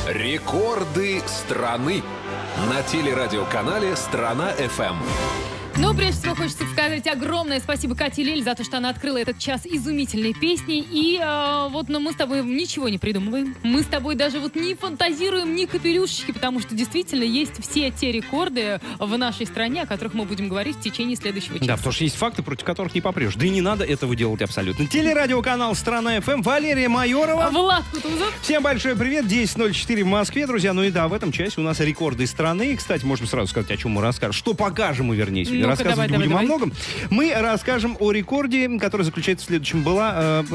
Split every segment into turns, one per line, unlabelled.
Рекорды страны на телерадиоканале «Страна-ФМ».
Но прежде всего хочется сказать огромное спасибо Кате Лель за то, что она открыла этот час изумительной песней. И но мы с тобой ничего не придумываем. Мы с тобой даже не фантазируем ни капелюшечки, потому что действительно есть все те рекорды в нашей стране, о которых мы будем говорить в течение следующего часа.
Да, потому что есть факты, против которых не попрешь. Да и не надо этого делать абсолютно. Телерадиоканал «Страна-ФМ», Валерия Майорова.
Влад Кутузов.
Всем большой привет. 10:04 в Москве, друзья. Ну и да, в этом часе у нас рекорды страны. И, кстати, можем сразу сказать, о чем мы расскажем. Что покажем мы, вернее, сегодня. Рассказывать будем о многом. Мы расскажем о рекорде, который заключается в следующем. Была,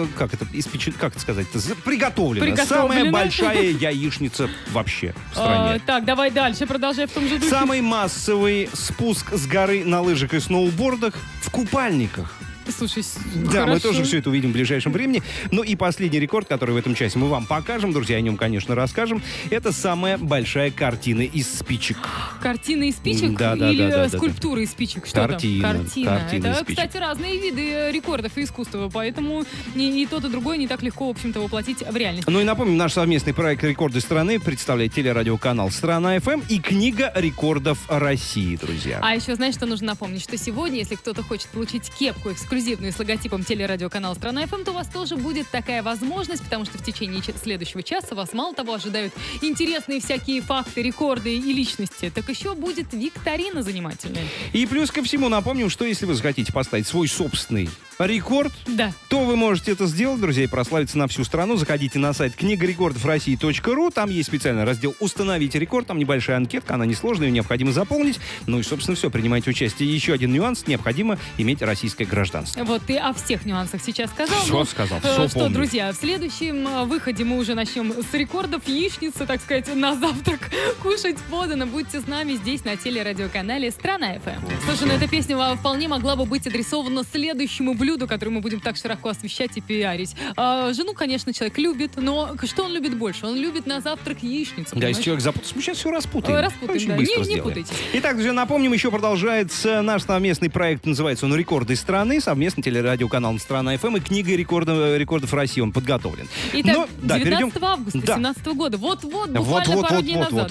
приготовлена. Самая большая яичница вообще в стране.
Так, давай дальше, продолжай в том же духе.
Самый массовый спуск с горы на лыжах и сноубордах в купальниках.
Слушай,
да,
хорошо.
мы тоже все это увидим в ближайшем времени. Ну и последний рекорд, который в этом часе мы вам покажем, друзья, о нем, конечно, расскажем. Это самая большая картина из спичек.
Картина из спичек
да,
или скульптура из спичек? Что
картина.
там? Картина. Это,
из спичек.
кстати, разные виды рекордов и искусства, поэтому и тот, и другой не так легко, в общем-то, воплотить в реальность.
Ну и напомним, наш совместный проект «Рекорды страны» представляет телерадиоканал «Страна-ФМ» и Книга рекордов России, друзья.
А еще, знаешь, что нужно напомнить? Что сегодня, если кто-то хочет получить кепку эксклюзивную с логотипом телерадиоканала «Страна-ФМ», то у вас тоже будет такая возможность, потому что в течение следующего часа вас мало того ожидают интересные всякие факты, рекорды и личности, так еще будет викторина занимательная.
И плюс ко всему напомним, что если вы захотите поставить свой собственный рекорд,
да,
то вы можете это сделать, друзья, и прославиться на всю страну. Заходите на сайт книгарекордовроссии.ру. Там есть специальный раздел «Установить рекорд». Там небольшая анкетка, она несложная, ее необходимо заполнить. Ну и, собственно, все, принимайте участие. И еще один нюанс: необходимо иметь российское гражданство.
Вот ты о всех нюансах сейчас сказал.
Все сказал, все
что,
помню.
Друзья, в следующем выходе мы уже начнем с рекордов. Яичница, так сказать, на завтрак кушать подано. Будьте с нами здесь, на телерадиоканале «Страна-ФМ». Слушай, ну эта песня вполне могла бы быть адресована следующему блюду, которое мы будем так широко освещать и пиарить. Жену, конечно, человек любит, но что он любит больше? Он любит на завтрак яичницу.
Да, если человек запутался, мы сейчас все распутаем.
Распутаем, да. Не путайтесь.
Итак, друзья, напомним, еще продолжается наш совместный проект, называется он «Рекорды страны», совместно телерадиоканал «Страна-ФМ» и Книга рекордов России, он подготовлен.
Итак, 19 августа 2017 года, вот-вот, буквально пару дней назад.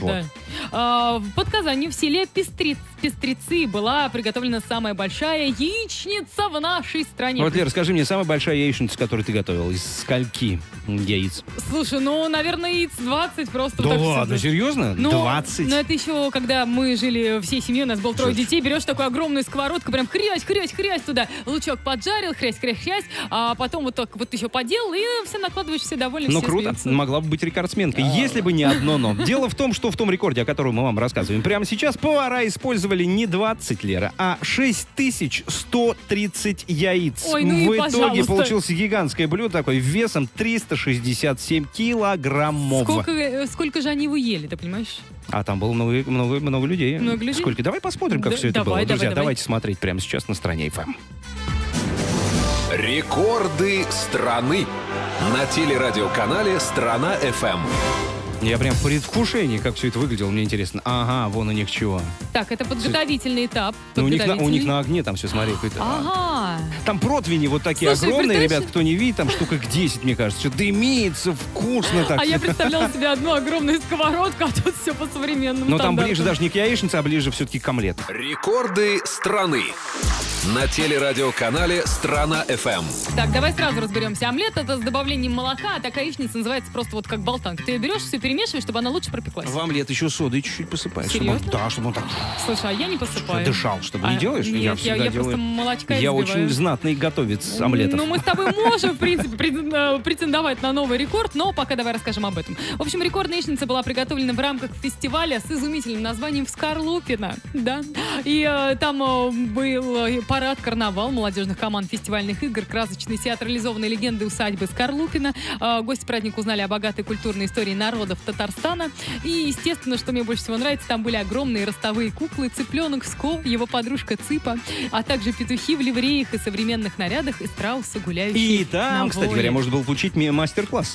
Да. Под Казанью в селе Пестрецы была приготовлена самая большая яичница в нашей стране.
Вот, Лера, скажи мне, самая большая яичница, которую ты готовила, из скольки яиц?
Слушай, наверное, яиц 20 просто.
Да ладно, серьезно? 20?
Ну, это еще, когда мы жили всей семьей, у нас было 3 детей, берешь такую огромную сковородку, прям хрясь туда, лучок поджарил, хрясь, а потом вот так вот еще поделал, и все накладываешь, все довольны,
Ну,
все
круто.
смеются.
Могла бы быть рекордсменкой, если бы не одно но. Дело в том, что в том рекорде, о котором мы вам рассказываем прямо сейчас, повара использовали не 20, Лера, а 6130 яиц.
Ой, ну
в
и
итоге
пожалуйста.
Получилось гигантское блюдо такое, весом 367 килограммов.
Сколько же они его ели, ты понимаешь?
А там было много людей.
Много людей?
Сколько? Давай посмотрим, как все это было. Друзья, давайте смотреть прямо сейчас на стране ФМ.
Рекорды страны на телерадиоканале «Страна-ФМ».
Я прям в предвкушении, как все это выглядело, мне интересно. Ага, вон у них чего.
Так, это подготовительный этап.
Ну, у них на огне там все, смотри.
Ага.
Там противни вот такие огромные, ребят, кто не видит, там штук 10, мне кажется. Что дымится, вкусно так.
А я представляла себе одну огромную сковородку, а тут все по современному
Но там
стандартам.
ближе даже не к яичнице, а ближе все-таки к омлету.
Рекорды страны на телерадиоканале «Страна-ФМ».
Так, давай сразу разберемся. Омлет — это с добавлением молока, а такая яичница называется просто вот как болтанка. Ты ее берешь, все перемешиваешь, чтобы она лучше пропеклась.
В омлет еще содой чуть-чуть посыпаешь.
Серьезно?
Чтобы он так...
Слушай, а я не посыпаю.
Дышал, чтобы не делаешь?
Нет, я просто молочка
Я
избиваю.
очень знатный готовец омлетов.
Ну, мы с тобой можем, в принципе, претендовать на новый рекорд, но пока давай расскажем об этом. В общем, рекордная яичница была приготовлена в рамках фестиваля с изумительным названием «В Скорлупино». Да. И там был парад, карнавал молодежных команд фестивальных игр, красочный театрализованной легенды усадьбы Скорлупино. Гости праздника узнали о богатой культурной истории народов Татарстана. И, естественно, что мне больше всего нравится, там были огромные ростовые куклы, цыпленок Ско, его подружка Цыпа, а также петухи в ливреях и современных нарядах, и страусы, гуляющие
И там,
на
кстати
воле.
говоря, можно было получить мастер-класс.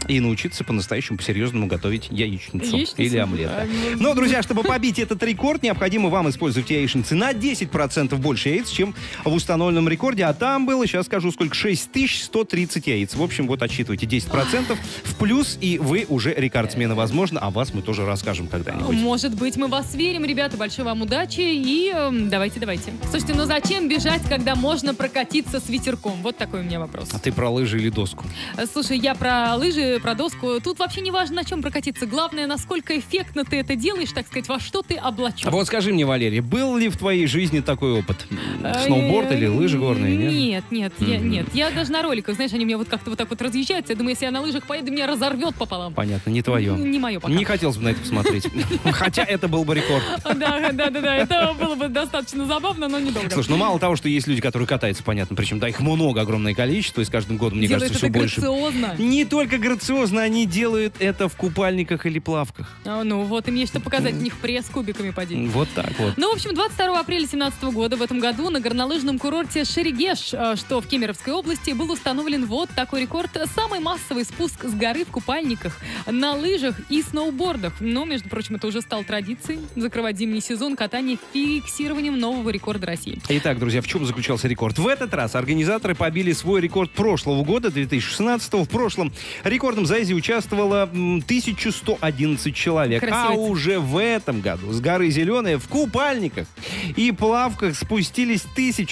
и научиться по-настоящему, по-серьезному готовить яичницу.
Яичницу?
Или омлет. Но, друзья, чтобы побить этот рекорд, необходимо вам использовать яичницы на 10% больше яиц, чем в установленном рекорде. А там было, сейчас скажу, сколько, 6130 яиц. В общем, вот отсчитывайте 10% в плюс, и вы уже рекордсмены, возможно. А вас мы тоже расскажем когда-нибудь.
Может быть, мы вас верим, ребята. Большой вам удачи. И давайте. Слушайте, ну зачем бежать, когда можно прокатиться с ветерком? Вот такой у меня вопрос.
А ты про лыжи или доску?
Слушай, я про лыжи, про доску. Тут вообще не важно, на чем прокатиться. Главное, насколько эффектно ты это делаешь, так сказать, во что ты облачен.
А вот скажи мне, Валерий, был ли в твоей жизни такой опыт? Сноуборд или лыжи горные, нет?
Нет. Я даже на роликах, знаешь, они у меня вот как-то вот так вот разъезжаются. Я думаю, если я на лыжах поеду, меня разорвет пополам.
Понятно, не твое.
Не мое пока.
Не хотелось бы на это посмотреть. Хотя это был бы рекорд.
Да, это было бы достаточно забавно, но недолго.
Слушай, ну мало того, что есть люди, которые катаются, понятно, причем да, их много, огромное количество, и с каждым годом, мне
Делают
кажется, все
это
больше.
грациозно.
Не только грациозно, они делают это в купальниках или плавках.
Ну вот, им есть что показать, у них пресс кубиками поди.
Вот так вот.
Ну, в общем, 22 апреля 2017 года в этом году на горнолыжном курорте Шерегеш, что в Кемеровской области, был установлен вот такой рекорд. Самый массовый спуск с горы в купальниках, на лыжах и сноубордах. Но, между прочим, это уже стало традицией закрывать зимний сезон катания фиксированием нового рекорда России.
Итак, друзья, в чем заключался рекорд? В этот раз организаторы побили свой рекорд прошлого года, 2016-го. В прошлом рекордом заезде участвовало 1111 человек.
Красиво.
А уже в этом году с горы Зеленая в купальниках и плавках спустились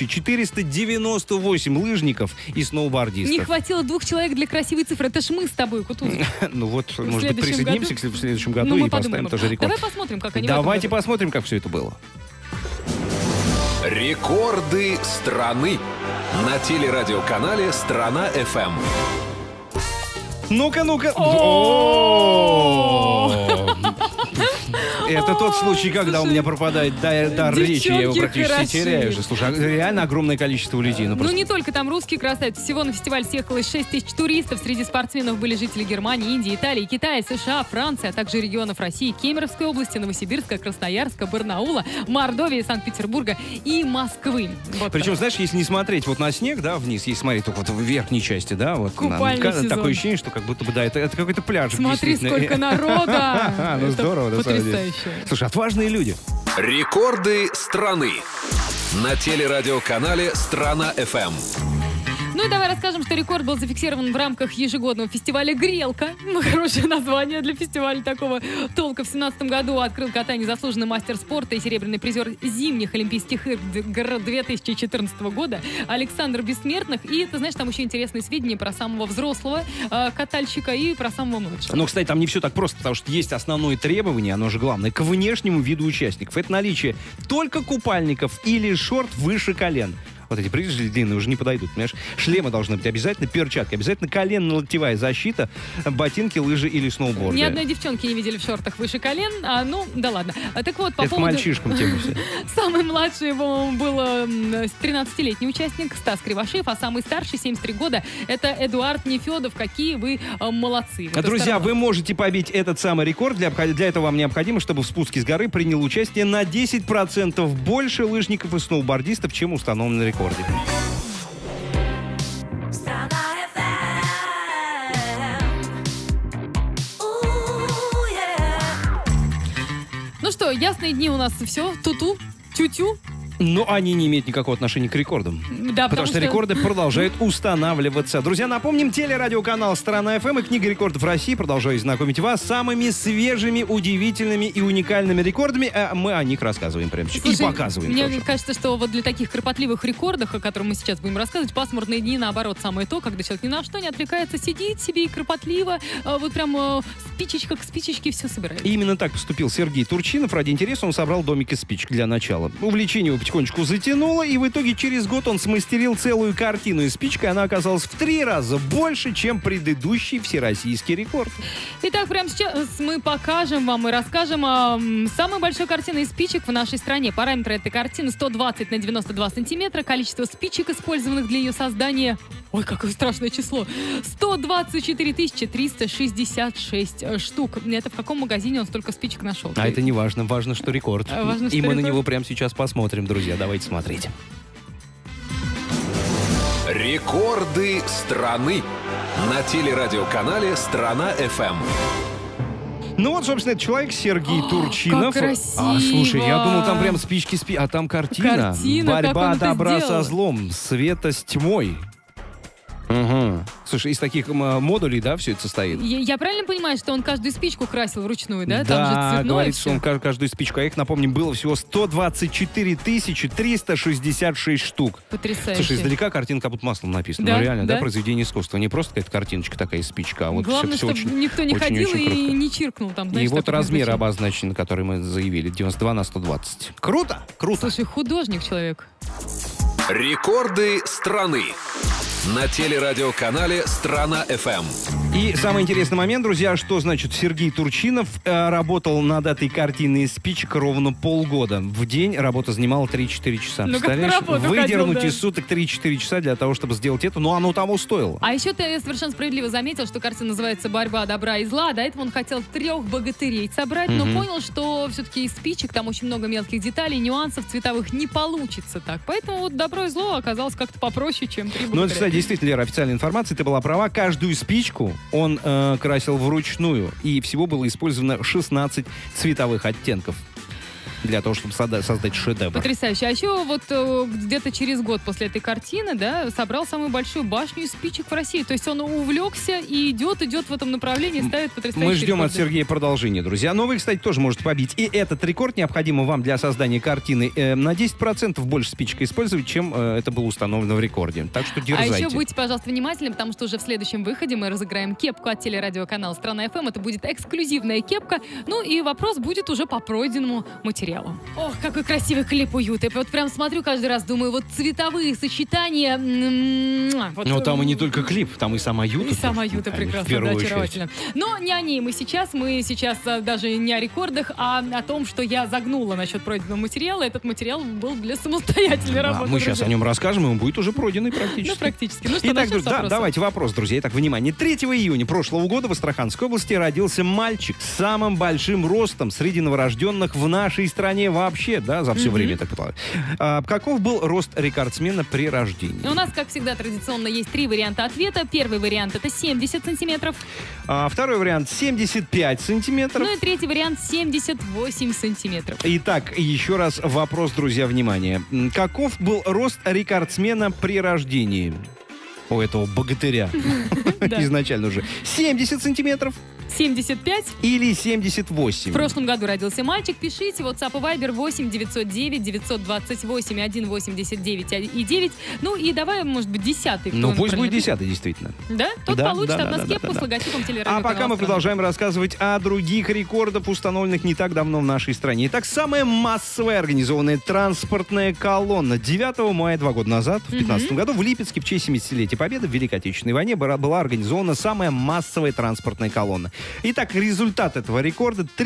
1498 лыжников и сноубордистов.
Не хватило 2 человек для красивой цифры. Это ж мы с тобой, Кутузов.
Ну вот, может быть,
следующем
присоединимся в следующем году
Ну, мы
и поставим
подумаем.
тоже рекорд.
Давай посмотрим, как они
Давайте
в этом году.
посмотрим, как все это было.
Рекорды страны на телерадиоканале «Страна-ФМ».
Ну-ка. Это тот случай, когда у меня пропадает дар речи, я его практически теряю. Слушай, реально огромное количество людей.
Ну, не только там русские красавицы. Всего на фестиваль съехалось 6 тысяч туристов. Среди спортсменов были жители Германии, Индии, Италии, Китая, США, Франции, а также регионов России, Кемеровской области, Новосибирска, Красноярска, Барнаула, Мордовии, Санкт-Петербурга и Москвы. Вот
Причем,
так.
знаешь, если не смотреть вот на снег, да, вниз, если смотреть только вот в верхней части, да, вот
Купальный сезон.
такое ощущение, что как будто бы, да, это какой-то пляж.
Смотри, сколько народа!
Ну
Это
здорово, на самом деле.
потрясающе.
Слушай, отважные люди.
Рекорды страны на телерадиоканале «Страна-ФМ».
Ну и давай расскажем, что рекорд был зафиксирован в рамках ежегодного фестиваля «Грелка». Хорошее название для фестиваля такого толка. В 2017 году открыл катание заслуженный мастер спорта и серебряный призер зимних Олимпийских игр 2014 года Александр Бессмертных. И ты знаешь, там еще интересные сведения про самого взрослого катальщика и про самого младшего.
Но, кстати, там не все так просто, потому что есть основное требование, оно же главное, к внешнему виду участников. Это наличие только купальников или шорт выше колен. Вот эти прыжки длинные уже не подойдут, понимаешь? Шлемы должны быть обязательно, перчатки, обязательно коленно-локтевая защита, ботинки, лыжи или сноуборды.
Ни одной девчонки не видели в шортах выше колен. Ну, да ладно. Так вот, по
Это
поводу...
мальчишкам тема вся.
Самый младший был 13-летний участник Стас Кривошеев, а самый старший, 73 года, это Эдуард Нефедов. Какие вы молодцы. Вот
Друзья,
осторожно.
вы можете побить этот самый рекорд. Для этого вам необходимо, чтобы в спуске с горы принял участие на 10% больше лыжников и сноубордистов, чем установленный рекорд.
Ну что, ясные дни у нас все. Ту-ту, тю-тю.
Но они не имеют никакого отношения к рекордам.
Да,
Потому что рекорды продолжают устанавливаться. Друзья, напомним, телерадиоканал «Страна-ФМ» и Книга рекордов России продолжают знакомить вас с самыми свежими, удивительными и уникальными рекордами. А мы о них рассказываем прямо сейчас. И
Слушай,
показываем
мне
тоже.
кажется, что вот для таких кропотливых рекордов, о которых мы сейчас будем рассказывать, пасмурные дни, наоборот, самое то, когда человек ни на что не отвлекается, сидит себе и кропотливо, вот прям спичечка к спичечке все собирает.
И именно так поступил Сергей Турчинов. Ради интереса он собрал домик из спичек для начала. Увлечение его потихонечку затянуло, и в итоге через год он смастерил целую картину из спичек, и она оказалась в 3 раза больше, чем предыдущий всероссийский рекорд.
Итак, прямо сейчас мы покажем вам и расскажем о самой большой картине из спичек в нашей стране. Параметры этой картины 120 на 92 сантиметра. Количество спичек, использованных для ее создания... Ой, какое страшное число. 124 366 штук. Это в каком магазине он столько спичек нашел?
А это не важно. Важно, что рекорд.
Важно,
И
что
мы на
рекорд.
него прямо сейчас посмотрим, друзья. Давайте смотреть.
Рекорды страны На телерадиоканале «Страна-ФМ».
Ну вот, собственно, это человек Сергей Турчинов.
Как красиво!
Слушай, я думал, там прям спички, а там картина. Борьба добра со злом, света с тьмой. Угу. Слушай, из таких модулей, да, все это состоит?
Я правильно понимаю, что он каждую спичку красил вручную, да?
Да,
там же цветное
говорит,
все.
что он каждую спичку. А их, напомним, было всего 124 366 штук.
Потрясающе.
Слушай, издалека картинка как будто маслом написана.
Да,
Ну, реально, да,
да,
произведение искусства. Не просто какая-то картиночка такая, спичка, а вот
главное,
все
чтобы
очень,
никто не
очень,
ходил
очень
и
круто.
не чиркнул там, знаешь,
И вот
такое
размер
значение.
обозначен, который мы заявили, 92/120. Круто, круто.
Слушай, художник человек.
Рекорды страны. На телерадиоканале «Страна-ФМ».
И самый интересный момент, друзья, что значит Сергей Турчинов работал над этой картиной из спичек ровно полгода. В день работа занимала 3-4 часа.
Ну, как на
представляешь?
работу
Выдернуть
ходил, да.
из суток 3-4 часа для того, чтобы сделать это, но оно того стоило.
А еще ты совершенно справедливо заметил, что картина называется «Борьба добра и зла». До этого он хотел 3 богатырей собрать, но понял, что все-таки из спичек там очень много мелких деталей, нюансов цветовых не получится так. Поэтому вот добро и зло оказалось как-то попроще, чем 3 богатыря.
Ну, это, кстати, действительно, Лера, официальная информация, ты была права. Каждую спичку он красил вручную, и всего было использовано 16 цветовых оттенков для того, чтобы создать шедевр.
Потрясающе. А еще вот где-то через год после этой картины, да, собрал самую большую башню из спичек в России. То есть он увлекся и идет в этом направлении, ставит потрясающие
Мы ждем от
рекорды.
Сергея продолжения, друзья. Но вы, кстати, тоже можете побить. И этот рекорд необходимо вам для создания картины на 10% больше спичек использовать, чем это было установлено в рекорде. Так что
А
дерзайте.
еще будьте, пожалуйста, внимательны, потому что уже в следующем выходе мы разыграем кепку от телерадиоканала «Страна-ФМ». Это будет эксклюзивная кепка. Ну и вопрос будет уже по пройденному материалу. Ох, какой красивый клип «Уют». Я вот прям смотрю каждый раз, думаю, вот цветовые сочетания. Вот,
Но там и не только клип, там и сама Юта.
и сама
тоже,
Юта
в
прекрасно, да,
первую очередь.
очаровательно. Но не о ней мы сейчас даже не о рекордах, а о том, что я загнула насчет пройденного материала. Этот материал был для самостоятельной
Да,
работы.
мы сейчас
друзья.
о нем расскажем, и он будет уже пройденный практически.
Ну, практически. Ну что,
Итак,
начнем с
да,
вопроса?
давайте вопрос, друзья. Итак, внимание. 3 июня прошлого года в Астраханской области родился мальчик с самым большим ростом среди новорожденных в нашей стране вообще, да, за все время, я так понимаю. Каков был рост рекордсмена при рождении?
У нас, как всегда, традиционно есть 3 варианта ответа. Первый вариант — это 70 сантиметров.
Второй вариант 75 сантиметров.
Ну и третий вариант — 78 сантиметров.
Итак, еще раз вопрос, друзья, внимание. Каков был рост рекордсмена при рождении? У этого богатыря.
Да.
Изначально уже. 70 сантиметров
75.
или 78?
В прошлом году родился мальчик. Пишите. WhatsApp и Viber 8 909 928 189 и 9. Ну и давай, может быть, 10-й.
Ну, пусть будет 10-й, действительно.
Да? Тот
Да,
получит
да,
от нас
да,
кепку
да,
с
да.
логотипом
А
телерадиоканала
пока мы
«Страна».
продолжаем рассказывать о других рекордах, установленных не так давно в нашей стране. Итак, самая массовая организованная транспортная колонна. 9 мая 2 года назад, в 2015 году, в Липецке в честь 70-летия Победы в Великой Отечественной войне была организована самая массовая транспортная колонна. Итак, результат этого рекорда —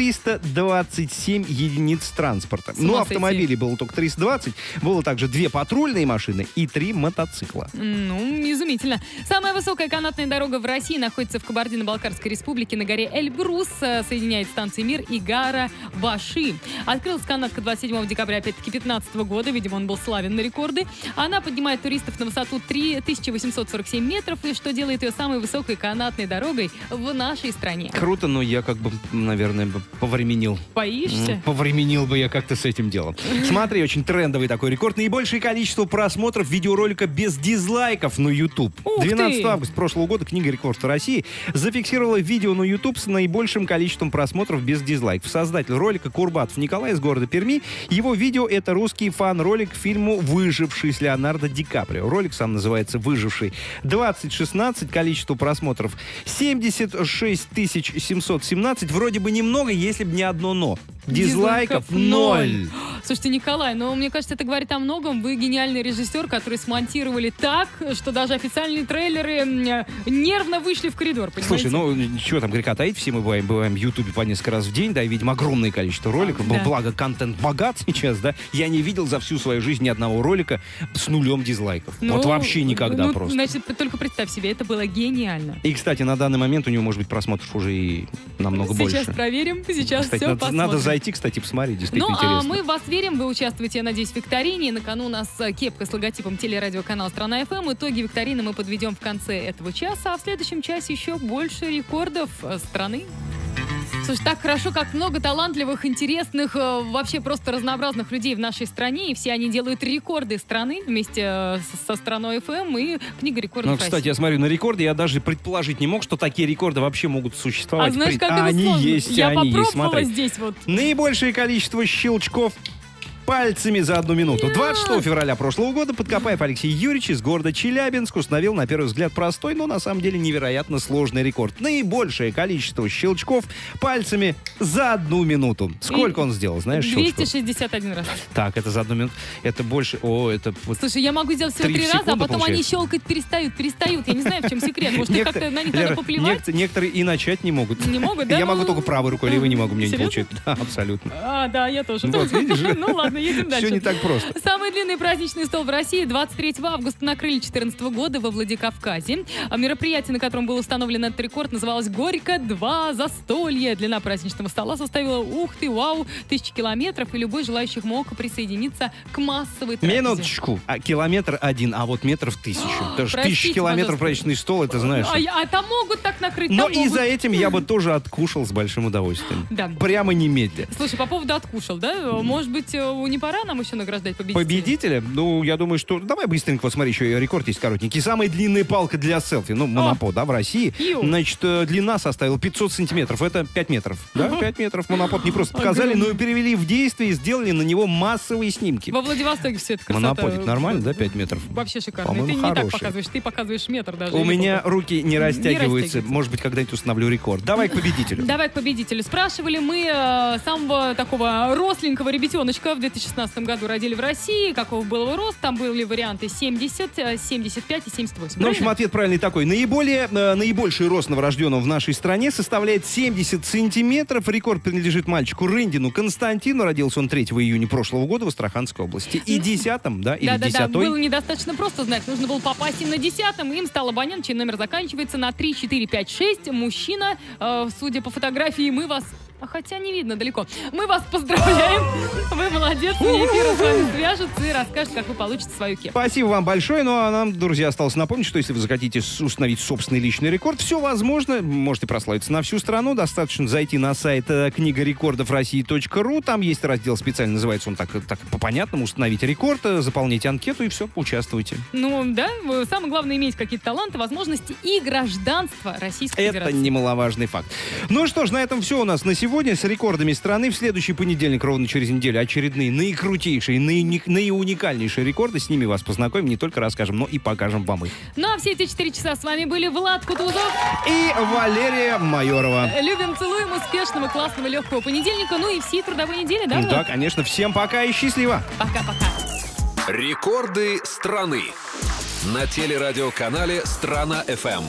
327 единиц транспорта.
С ума
Но
сойти.
автомобилей было только 320. Было также 2 патрульные машины и 3 мотоцикла.
Ну, изумительно. Самая высокая канатная дорога в России находится в Кабардино-Балкарской республике на горе Эльбрус. Соединяет станции Мир и Гара-Баши. Открылась канатка 27 декабря, опять-таки, 2015 года. Видимо, он был славен на рекорды. Она поднимает туристов на высоту 3847 метров, и что делает ее самой высокой канатной дорогой в нашей стране.
Круто, но я как бы, наверное, повременил.
Боишься?
Повременил бы я как-то с этим делом. Смотри, очень трендовый такой рекорд. Наибольшее количество просмотров видеоролика без дизлайков на YouTube.
Ух ты!
12 августа прошлого года книга рекордов России зафиксировала видео на YouTube с наибольшим количеством просмотров без дизлайков. Создатель ролика Курбатов Николай из города Перми. Его видео — это русский фан-ролик к фильму «Выживший» с Леонардо Ди Каприо. Ролик сам называется «Выживший». 2016, количество просмотров 76 717. Вроде бы немного, если бы не одно «но». Дизлайков 0.
Слушайте, Николай, ну, мне кажется, это говорит о многом. Вы гениальный режиссер, который смонтировали так, что даже официальные трейлеры нервно вышли в коридор, понимаете?
Слушай, ну, что там греха таить, все мы бываем в Ютубе по несколько раз в день, да, и видим огромное количество роликов.
Да.
Благо, контент богат сейчас, да. Я не видел за всю свою жизнь ни одного ролика с нулем дизлайков.
Ну,
вот вообще никогда
ну,
просто.
Значит, только представь себе, это было гениально.
И, кстати, на данный момент у него, может быть, просмотров уже и намного больше.
Сейчас проверим, сейчас
Кстати,
все
надо
посмотрим.
зайти, кстати, посмотреть, действительно
Ну,
интересно.
а мы вас верим. Вы участвуете, я надеюсь, в викторине. На кону у нас кепка с логотипом телерадиоканала «Страна ФМ». Итоги викторины мы подведем в конце этого часа, а в следующем часе еще больше рекордов страны. Слушай, так хорошо, как много талантливых, интересных, вообще просто разнообразных людей в нашей стране, и все они делают рекорды страны вместе со «Страной ФМ» и книга рекордов России.
Кстати, я смотрю на рекорды, я даже предположить не мог, что такие рекорды вообще могут существовать.
А знаешь, как это
они
сложно?
есть,
Я
они есть,
попробовала
смотри.
здесь вот.
Наибольшее количество щелчков пальцами за 1 минуту. 26 февраля прошлого года Подкопаев Алексей Юрьевич из города Челябинск установил, на первый взгляд, простой, но на самом деле невероятно сложный рекорд. Наибольшее количество щелчков пальцами за 1 минуту. Сколько он сделал, знаешь, щелчков?
261 раз.
Так, это за 1 минуту. Это больше...
Слушай, я могу сделать всего 3 раза, а потом
получается.
они щелкать перестают. Я не знаю, в чем секрет. Может, их как-то на них надо поплевать?
Некоторые и начать не могут.
Не могут, да?
Я могу только правой рукой, левой не могу, мне не
Серьезно?
получается. Да, абсолютно.
Да, я тоже.
Вот, видишь?
Ну ладно, едем дальше.
Все не так просто.
Самый длинный праздничный стол в России 23 августа накрыли 2014 года во Владикавказе. Мероприятие, на котором был установлен этот рекорд, называлось «Горько-2 застолье». Длина праздничного стола составила, 1000 километров, и любой желающий мог присоединиться к массовой трапезе.
Минуточку. Километр 1, а вот метров 1000. Потому что 1000
Простите,
километров
пожалуйста.
праздничный стол, это знаешь.
А там могут так накрыть,
Но
там
и
могут.
за этим я бы тоже откушал с большим удовольствием.
Да.
Прямо немедля.
Слушай, по поводу откушал, да? Может быть, не пора нам еще награждать победителя?
Победителя? Ну, я думаю, что... Давай быстренько, вот смотри, еще и рекорд есть коротенький. Самая длинная палка для селфи, монопод, да, в России.
Ю.
Значит, длина составила 500 сантиметров. Это 5 метров. Да, 5 метров монопод. Не просто показали,
Огромный.
но и перевели в действие и сделали на него массовые снимки.
Во Владивостоке все это красота.
Моноподик нормально, да, 5 метров?
Вообще шикарно.
По-моему,
Ты не так
хороший.
показываешь, ты показываешь метр даже.
У
или
меня
полтора.
руки не растягиваются.
растягиваются.
Может быть, когда-нибудь установлю рекорд. Давай к победителю.
Давай к победителю. Спрашивали мы самого такого росленького ребятеночка в 2016 году родили в России. Какого был его рост? Там были варианты 70, 75 и 78.
Ну, в общем,
Правильно?
ответ правильный такой. Наибольший рост новорожденного в нашей стране составляет 70 сантиметров. Рекорд принадлежит мальчику Рындину Константину. Родился он 3 июня прошлого года в Астраханской области. И 10-м, да, или
Да,
10-й.
было недостатно просто знать. Нужно было попасть им на 10-м. Им стал абонент, чей номер заканчивается на 3, 4, 5, 6. Мужчина, судя по фотографии, мы вас... Хотя не видно далеко. Мы вас поздравляем. Вы молодец. Мне эфир с вами свяжется и расскажет, как вы получите свою кепку.
Спасибо вам большое. Ну, а нам, друзья, осталось напомнить, что если вы захотите установить собственный личный рекорд, все возможно. Можете прославиться на всю страну. Достаточно зайти на сайт книга рекордов России.ру. Там есть раздел специально, называется он так по-понятному, установить рекорд, заполните анкету и все, участвуйте.
Ну, да, самое главное иметь какие-то таланты, возможности и гражданство Российской
Это
Федерации.
немаловажный факт. Ну что ж, на этом все у нас на сегодня. С рекордами страны в следующий понедельник, ровно через неделю, очередные наикрутейшие, наиуникальнейшие рекорды. С ними вас познакомим, не только расскажем, но и покажем вам их.
Ну, а все эти 4 часа с вами были Влад Кутузов
И Валерия Майорова.
Любим, целуем, успешного, классного, легкого понедельника, ну и всей трудовой недели, да?
Да,
Влад?
конечно. Всем пока и счастливо.
Пока-пока.
Рекорды страны на телерадиоканале «Страна ФМ».